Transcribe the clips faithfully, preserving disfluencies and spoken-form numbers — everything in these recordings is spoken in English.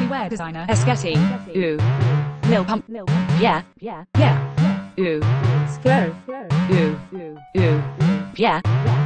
wear designer. Essketit. Ooh. Lil Pump. Yeah. Yeah. Yeah. Ooh. Square. Ooh. Ooh. Yeah.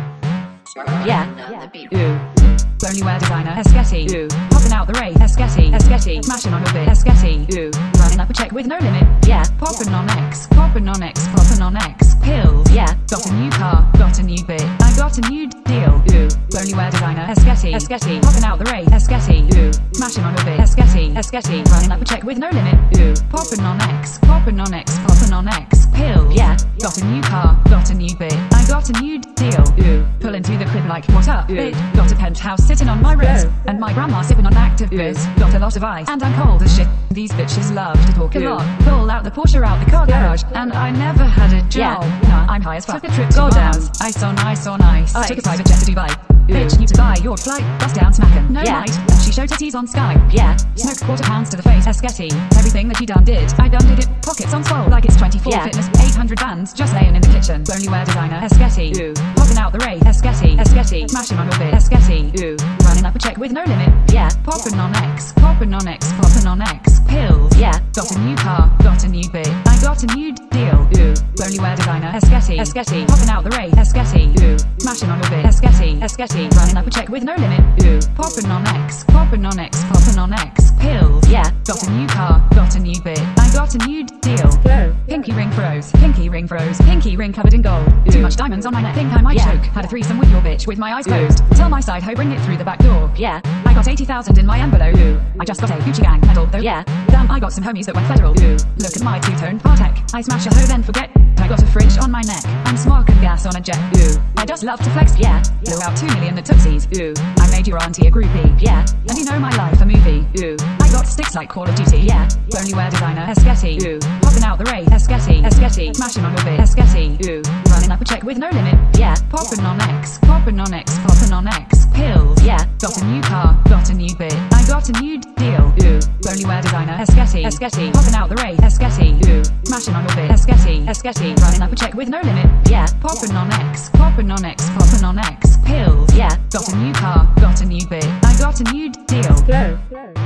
Yeah. Ooh. Only wear designer. Essketit. Ooh. Popping out the rave. Essketit. Essketit. Smashing on your bit. Essketit. Ooh. Running up a check with no limit. Yeah. Popping on X. Popping on X. Popping on X. Pills. Yeah. Got a new car. Got a new bit. I got a new deal. Ooh. Only wear designer. Essketit. Essketit. Popping out the rave. Essketit. Ooh. Smashing on your bit. Essketit. Essketit. Running up a check with no limit. Ooh. Popping on X. Popping on X. Popping on X. Pills. Yeah. Got a new car. Got a new bit. I got a new deal. Ooh. Pulling through the crib like what up, bitch? Got a penthouse sitting on my wrist, and my grandma sipping on active biz. Got a lot of ice, and I'm cold as shit. These bitches love to talk a lot. Pull out the Porsche out the car garage, and I never had a job. Nah, I'm high as fuck. Took a trip to Goddamn. Ice on ice on ice. ice. Took a private jet to Dubai. Ooh. Bitch, need to buy your flight. Bust down, smack 'em. No yeah. Light. She showed titties on Sky. Yeah. Smoked quarter pounds to the face. Essketit. Everything that you done did, I done did it. Pockets on swole like it's twenty-four yeah. Fitness. eight hundred bands just laying in the kitchen. Only wear designer. Essketit. Ooh. Popping out the rave. Essketit. Essketit. Smashing on your bit. Essketit. Ooh. Running up a check with no limit. Yeah. Popping on X. Popping on X. Popping on X. Pills. Yeah. Got a new car. Got a new bit. I got a new deal. Ooh. Only wear designer. Essketit. Essketit. Popping out the rave. Essketit. Ooh. Smashing on your bit. Essketit. Essketit. Running up a check with no limit. Ooh. Popping on X. Popping on X. Popping on X. Pills. Yeah. Got a new car. Got a new bit. I got a new deal. Go. Pinky ring froze. Pinky ring froze. Pinky ring covered in gold. Ooh. Too much diamonds on my neck. Think I might yeah. choke. Had a threesome with your bitch with my eyes closed. Ooh. Tell my side hoe bring it through the back door. Yeah. I got eighty thousand in my envelope. Ooh. I just got a Gucci gang medal though. Yeah. Damn, I got some homies that went federal. Ooh. Look at my two-tone Partec. I smash a hoe then forget. I got a fridge on my neck. I'm smoking gas on a jet. Ooh. I just love to flex. Yeah. Blew out two million the tootsies. Ooh. I made your auntie a groupie. Yeah. And you know my life a movie. Ooh. I got sticks like Call of Duty. Yeah. Only wear designer. Essketit. Ooh. Popping out the rave. Essketit. Essketit. Smashing on your bit. Essketit. Ooh. Running up a check with no limit. Yeah. Popping on X. Popping on X. Popping on X. Pills. Yeah. Got a new car. Got a new bit. I got a new deal. Ooh. Only wear designer. Essketit. Essketit. Popping out the rave. Essketit. Ooh. Smashing on your bit. Essketit. Essketit. Running up a check with no limit. Yeah. Popping on X. Popping on X. Popping on X. Pills. Yeah. Got a new car. Got a new bit. I got a new deal. Go.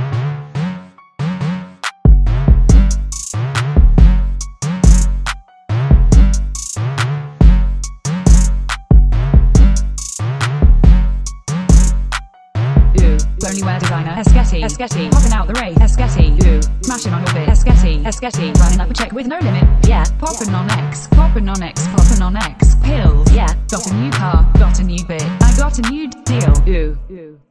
Only wear designer. Essketit. Essketit. Popping out the rave. Essketit. Ooh. Smashing on your bit. Essketit. Essketit. Running up a check with no limit. Yeah. Popping on X. Popping on X. Popping on X. Pills. Yeah. Got a new car. Got a new bit. I got a new deal. Ooh. Ooh.